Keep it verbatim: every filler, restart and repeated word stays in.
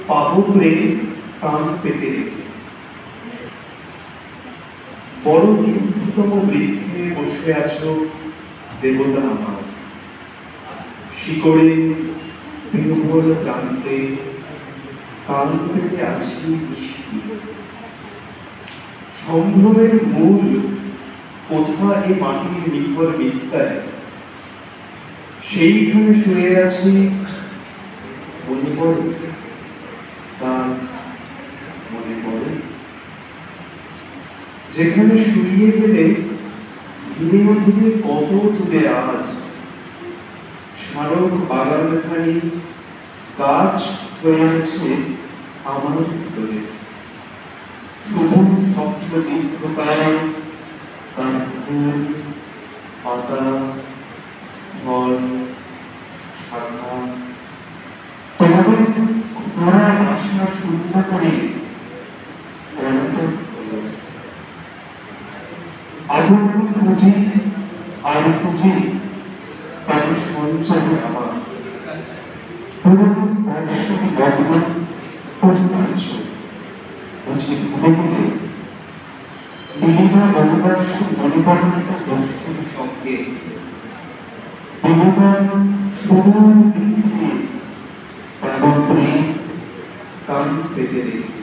পাবুরে কান পেতে রেখে বড় নিম্নতম বৃক্ষে বসে আছো দেবতা আমার, শিকড়ে বিহ্বল প্রান্তে কান পেতে আছি বৃষ্টি। সম্ভ্রমের মূল কোথা এ মাটির নিখর বিস্তারে, সেইখানে শুয়ে আছি। মনে পড়ে তার মনে পড়ে যেখানে শুয়ে গেলে ধীরে ধীরে কত দূরে আজ স্মারক বাগানখানি গাছ হয়ে আছে আমার ভিতরে। সবুজ স্বপ্ন দীর্ঘকাল, তার ফুল পাতা ফল শাখা তোমাদের ঘোড়া আশা শূন্য করে আগুন খুঁজে আর খুঁজে তার সঞ্চয় আমার পুরনো স্পর্শ লগ্ন পরিপাচ্য বুঝে ভুলে গেলে নীলিমা রবিবার্ষ মনে পড়ে দর্শন সঙ্গে দেবতার সরু বৃদ্ধি প্রাণ প্রেম কান পেতে রেখে